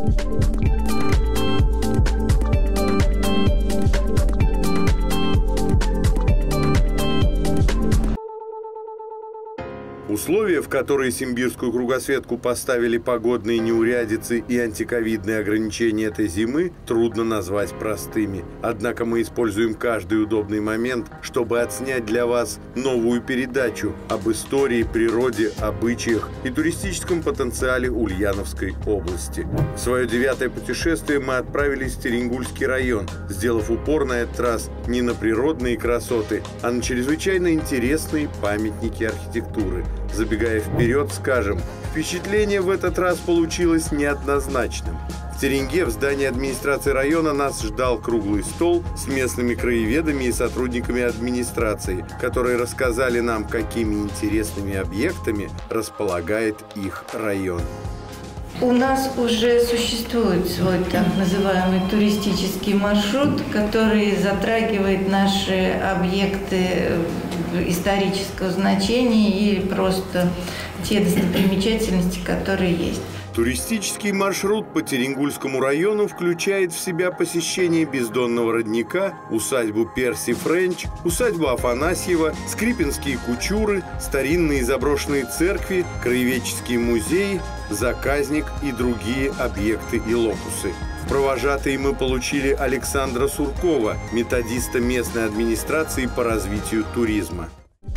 Условия, в которые симбирскую кругосветку поставили погодные неурядицы и антиковидные ограничения этой зимы, трудно назвать простыми. Однако мы используем каждый удобный момент, чтобы отснять для вас новую передачу об истории, природе, обычаях и туристическом потенциале Ульяновской области. В свое 9-е путешествие мы отправились в Теренгульский район, сделав упор на этот раз не на природные красоты, а на чрезвычайно интересные памятники архитектуры. Забегая вперед, скажем, впечатление в этот раз получилось неоднозначным. В Теренге в здании администрации района нас ждал круглый стол с местными краеведами и сотрудниками администрации, которые рассказали нам, какими интересными объектами располагает их район. У нас уже существует свой так называемый туристический маршрут, который затрагивает наши объекты исторического значения или просто те достопримечательности, которые есть. Туристический маршрут по Теренгульскому району включает в себя посещение бездонного родника, усадьбу Перси Френч, усадьбу Афанасьева, Скрипинские кучуры, старинные заброшенные церкви, краеведческие музеи, заказник и другие объекты и локусы. В провожатые мы получили Александра Суркова, методиста местной администрации по развитию туризма.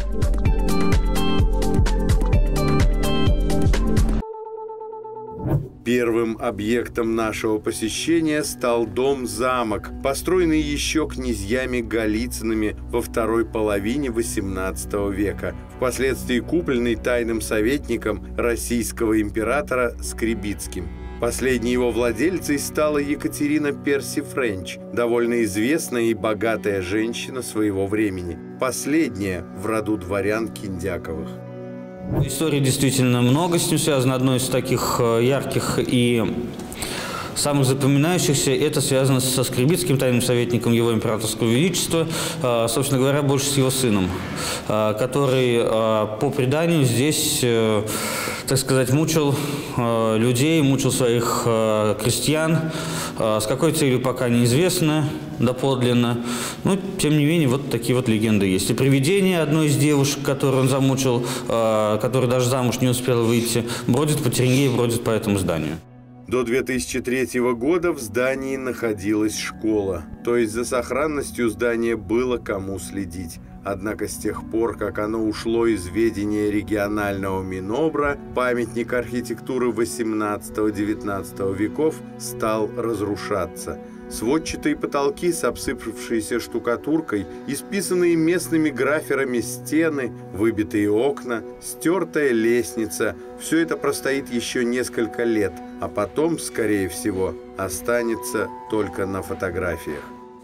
Первым объектом нашего посещения стал дом-замок, построенный еще князьями Голицынами во второй половине XVIII века, впоследствии купленный тайным советником российского императора Скрибицким. Последней его владельцей стала Екатерина Перси Френч, довольно известная и богатая женщина своего времени, последняя в роду дворян Киндяковых. Истории действительно много с ним связано. Одной из таких ярких и самых запоминающихся это связано со Скрибицким, тайным советником его императорского величества, собственно говоря, больше с его сыном, который по преданию здесь, так сказать, мучил людей, мучил своих крестьян. С какой целью пока неизвестно доподлинно. Но, тем не менее, вот такие вот легенды есть. И привидение одной из девушек, которую он замучил, которая даже замуж не успела выйти, бродит по Теренге и бродит по этому зданию. До 2003 года в здании находилась школа, то есть за сохранностью здания было кому следить. Однако с тех пор, как оно ушло из ведения регионального Минобра, памятник архитектуры XVIII-XIX веков стал разрушаться. Сводчатые потолки с обсыпавшейся штукатуркой, исписанные местными граферами стены, выбитые окна, стертая лестница – все это простоит еще несколько лет, а потом, скорее всего, останется только на фотографиях.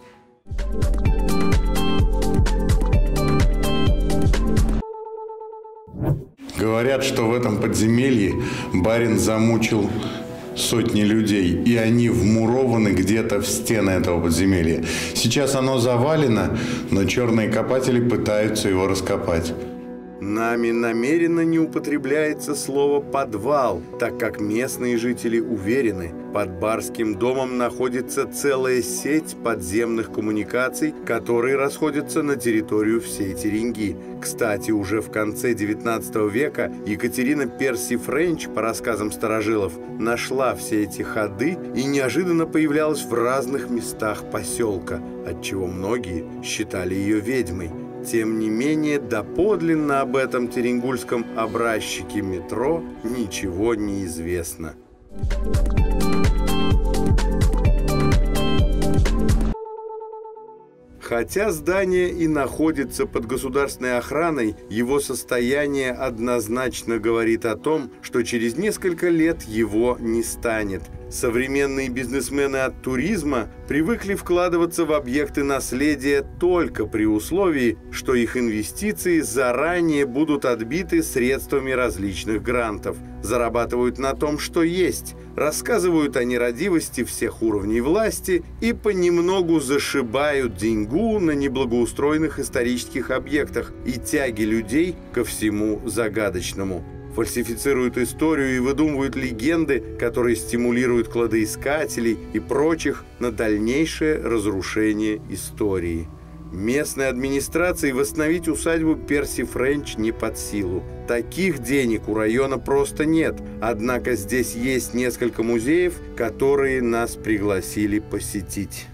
Говорят, что в этом подземелье барин замучил сотни людей, и они вмурованы где-то в стены этого подземелья. Сейчас оно завалено, но черные копатели пытаются его раскопать. Нами намеренно не употребляется слово «подвал», так как местные жители уверены, под барским домом находится целая сеть подземных коммуникаций, которые расходятся на территорию всей Теренги. Кстати, уже в конце XIX века Екатерина Перси Френч, по рассказам старожилов, нашла все эти ходы и неожиданно появлялась в разных местах поселка, отчего многие считали ее ведьмой. Тем не менее, доподлинно об этом теренгульском образчике метро ничего не известно. Хотя здание и находится под государственной охраной, его состояние однозначно говорит о том, что через несколько лет его не станет. Современные бизнесмены от туризма привыкли вкладываться в объекты наследия только при условии, что их инвестиции заранее будут отбиты средствами различных грантов. Зарабатывают на том, что есть, рассказывают о нерадивости всех уровней власти и понемногу зашибают деньгу на неблагоустроенных исторических объектах и тяге людей ко всему загадочному. фальсифицируют историю и выдумывают легенды, которые стимулируют кладоискателей и прочих на дальнейшее разрушение истории. Местной администрации восстановить усадьбу Перси Френч не под силу. Таких денег у района просто нет. Однако здесь есть несколько музеев, которые нас пригласили посетить.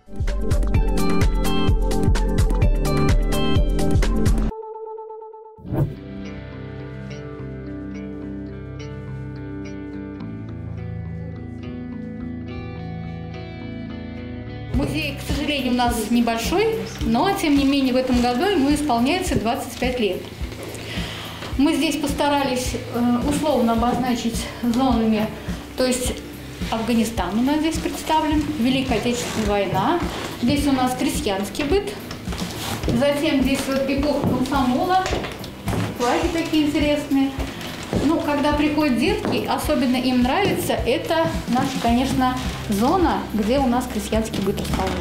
Музей, к сожалению, у нас небольшой, но, тем не менее, в этом году ему исполняется 25 лет. Мы здесь постарались условно обозначить зонами, то есть Афганистан у нас здесь представлен, Великая Отечественная война, здесь у нас крестьянский быт, затем здесь вот эпоха комсомола, флаги такие интересные. Ну, когда приходят детки, особенно им нравится, это наша, конечно, зона, где у нас крестьянский быт расположен.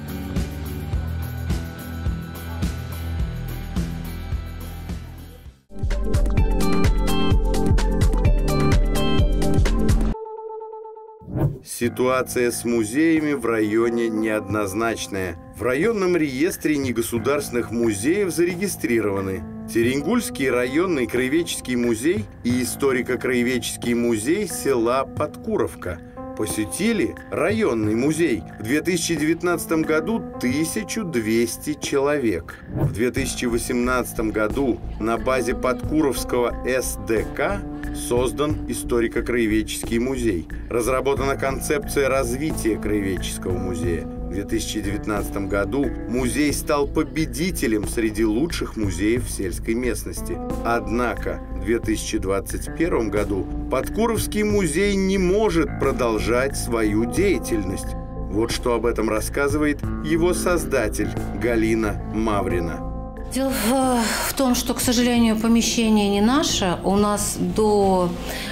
Ситуация с музеями в районе неоднозначная. В районном реестре негосударственных музеев зарегистрированы Теренгульский районный краеведческий музей и историко-краеведческий музей села Подкуровка. Посетили районный музей в 2019 году 1200 человек. В 2018 году на базе Подкуровского СДК создан историко-краеведческий музей. Разработана концепция развития краеведческого музея. В 2019 году музей стал победителем среди лучших музеев в сельской местности. Однако в 2021 году Подкуровский музей не может продолжать свою деятельность. Вот что об этом рассказывает его создатель Галина Маврина. Дело в том, что, к сожалению, помещение не наше. У нас до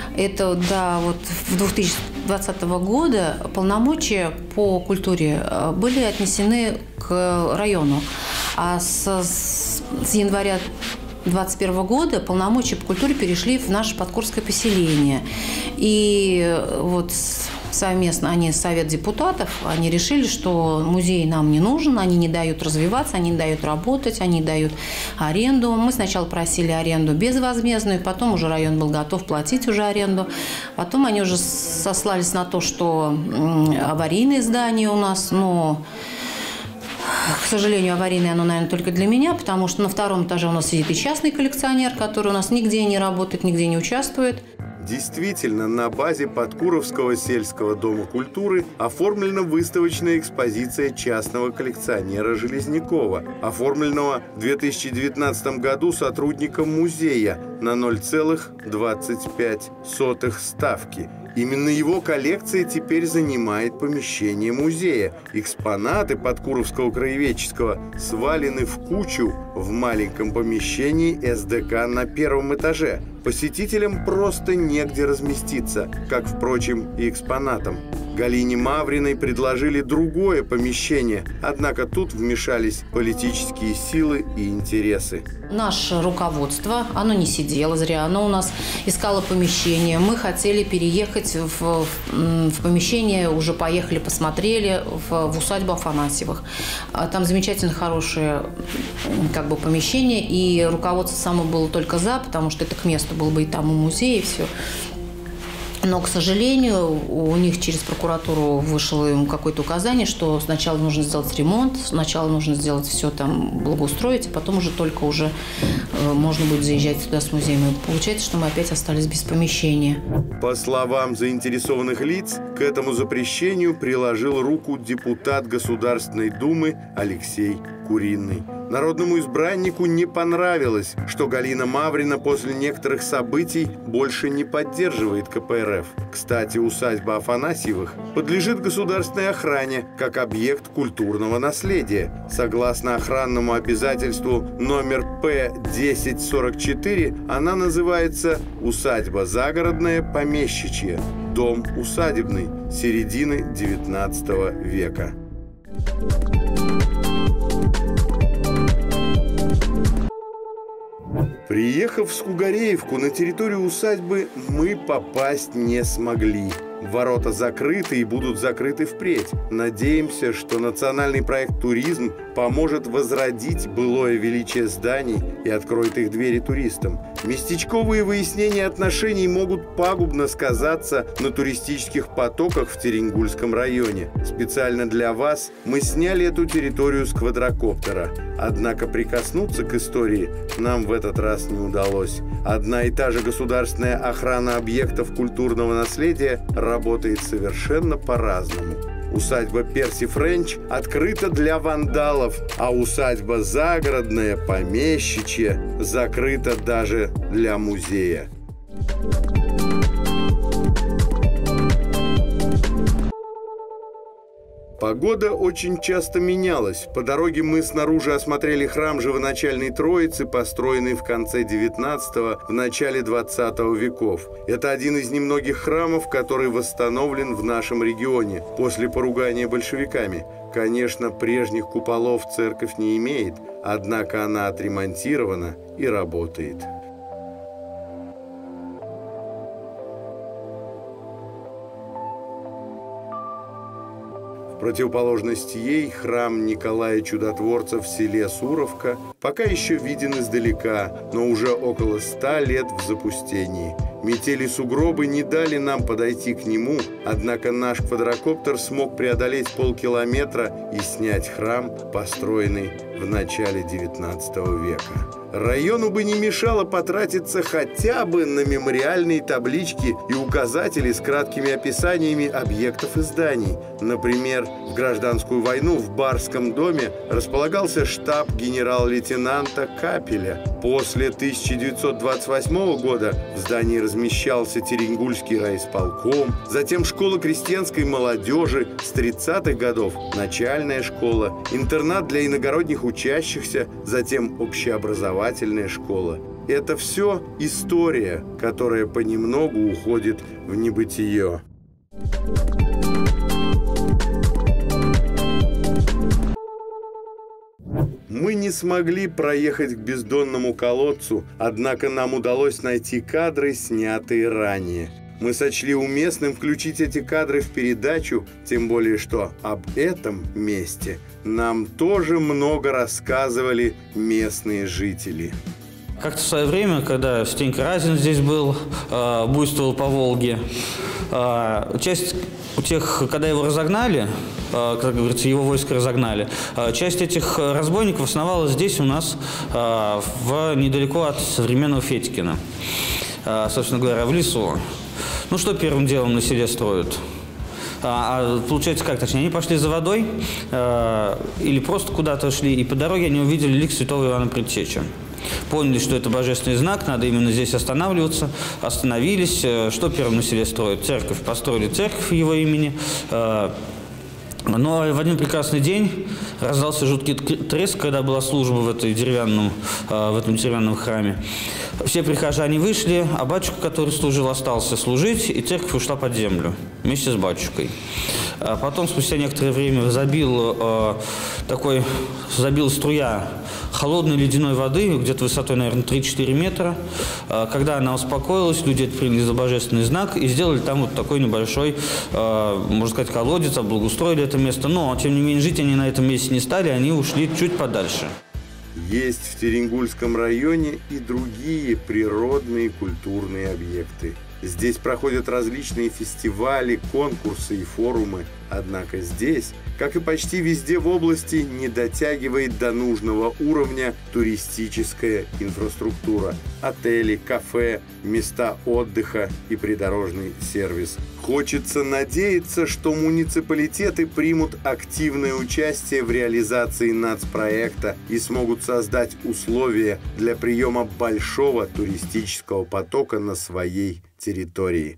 2020 года полномочия по культуре были отнесены к району. А с января 2021 года полномочия по культуре перешли в наше Подкурское поселение. И вот совместно Совет депутатов, они решили, что музей нам не нужен, они не дают развиваться, они не дают работать, они дают аренду. Мы сначала просили аренду безвозмездную, потом уже район был готов платить уже аренду. Потом они уже сослались на то, что аварийное здание у нас, но, к сожалению, аварийное оно, наверное, только для меня, потому что на втором этаже у нас сидит и частный коллекционер, который у нас нигде не работает, нигде не участвует. Действительно, на базе Подкуровского сельского дома культуры оформлена выставочная экспозиция частного коллекционера Железнякова, оформленного в 2019 году сотрудником музея на 0,25 ставки. Именно его коллекция теперь занимает помещение музея. Экспонаты Подкуровского краеведческого свалены в кучу в маленьком помещении СДК на первом этаже. Посетителям просто негде разместиться, как, впрочем, и экспонатам. Галине Мавриной предложили другое помещение, однако тут вмешались политические силы и интересы. Наше руководство, оно не сидело зря, оно у нас искало помещение. Мы хотели переехать в помещение, уже поехали, посмотрели в усадьбу Афанасьевых. Там замечательно хорошее помещение, и руководство само было только за, потому что это к месту было бы и там, и музей, и все. Но, к сожалению, у них через прокуратуру вышло им какое-то указание, что сначала нужно сделать ремонт, сначала нужно сделать все там, благоустроить, а потом уже только уже можно будет заезжать туда с музеем. И получается, что мы опять остались без помещения. По словам заинтересованных лиц, к этому запрещению приложил руку депутат Государственной Думы Алексей Куриный. Народному избраннику не понравилось, что Галина Маврина после некоторых событий больше не поддерживает КПРФ. Кстати, усадьба Афанасьевых подлежит государственной охране как объект культурного наследия. Согласно охранному обязательству номер П-1044, она называется «Усадьба загородная помещичья», дом усадебный, середины XIX века. Приехав в Скугареевку, на территорию усадьбы мы попасть не смогли. Ворота закрыты и будут закрыты впредь. Надеемся, что национальный проект «Туризм» поможет возродить былое величие зданий и откроет их двери туристам. Местечковые выяснения отношений могут пагубно сказаться на туристических потоках в Теренгульском районе. Специально для вас мы сняли эту территорию с квадрокоптера. Однако прикоснуться к истории нам в этот раз не удалось. Одна и та же государственная охрана объектов культурного наследия работает совершенно по-разному. Усадьба Перси Френч открыта для вандалов, а усадьба загородная, помещичья, закрыта даже для музея. Погода очень часто менялась. По дороге мы снаружи осмотрели храм Живоначальной Троицы, построенный в конце 19-го, в начале 20 веков. Это один из немногих храмов, который восстановлен в нашем регионе после поругания большевиками. Конечно, прежних куполов церковь не имеет, однако она отремонтирована и работает. В противоположность ей храм Николая Чудотворца в селе Суровка пока еще виден издалека, но уже около 100 лет в запустении. Метели сугробы не дали нам подойти к нему, однако наш квадрокоптер смог преодолеть полкилометра и снять храм, построенный в начале 19 века. Району бы не мешало потратиться хотя бы на мемориальные таблички и указатели с краткими описаниями объектов и зданий. Например, в гражданскую войну в Барском доме располагался штаб генерал-лейтенанта Капеля. После 1928 года в здании размещался Теренгульский райисполком, затем школа крестьянской молодежи, с 30-х годов начальная школа, интернат для иногородних учащихся, затем общеобразовательная школа. Это все история, которая понемногу уходит в небытие. Мы не смогли проехать к бездонному колодцу, однако нам удалось найти кадры, снятые ранее. Мы сочли уместным включить эти кадры в передачу, тем более что об этом месте нам тоже много рассказывали местные жители. Как-то в свое время, когда Стенька Разин здесь был, буйствовал по Волге, часть у тех, когда его разогнали, как говорится, его войско разогнали, часть этих разбойников основалась здесь у нас, недалеко от современного Федькина, собственно говоря, в лесу. Ну, что первым делом на селе строят? Получается как, точнее, они пошли за водой или просто куда-то шли, и по дороге они увидели лик святого Иоанна Предтечи. Поняли, что это божественный знак, надо именно здесь останавливаться. Остановились. Что первым на селе строят? Церковь. Построили церковь в его имени. Но в один прекрасный день раздался жуткий треск, когда была служба в этом деревянном храме. Все прихожане вышли, а батюшка, который служил, остался служить, и церковь ушла под землю вместе с батюшкой. Потом, спустя некоторое время, забила струя холодной ледяной воды, где-то высотой, наверное, 3-4 метра. Когда она успокоилась, люди это приняли за божественный знак и сделали там вот такой небольшой, можно сказать, колодец, облагоустроили это место. Но, тем не менее, жить они на этом месте не стали, они ушли чуть подальше. Есть в Теренгульском районе и другие природные культурные объекты. Здесь проходят различные фестивали, конкурсы и форумы. Однако здесь, как и почти везде в области, не дотягивает до нужного уровня туристическая инфраструктура. Отели, кафе, места отдыха и придорожный сервис. Хочется надеяться, что муниципалитеты примут активное участие в реализации нацпроекта и смогут создать условия для приема большого туристического потока на своей территории.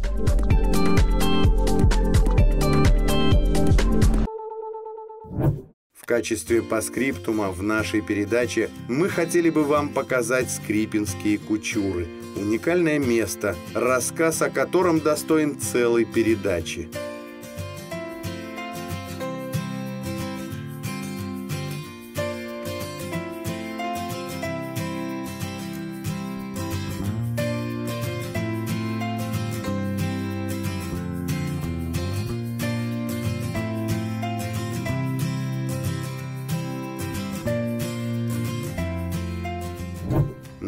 В качестве паскриптума в нашей передаче мы хотели бы вам показать Скрипинские кучуры. Уникальное место, рассказ о котором достоин целой передачи.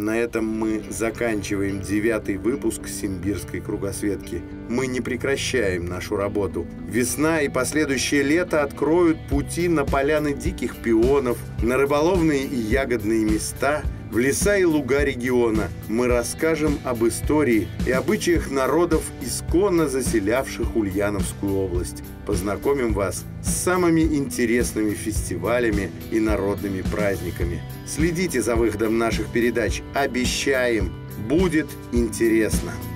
На этом мы заканчиваем 9-й выпуск Симбирской кругосветки. Мы не прекращаем нашу работу. Весна и последующее лето откроют пути на поляны диких пионов, на рыболовные и ягодные места, в леса и луга региона. Мы расскажем об истории и обычаях народов, исконно заселявших Ульяновскую область. Познакомим вас с самыми интересными фестивалями и народными праздниками. Следите за выходом наших передач. Обещаем, будет интересно.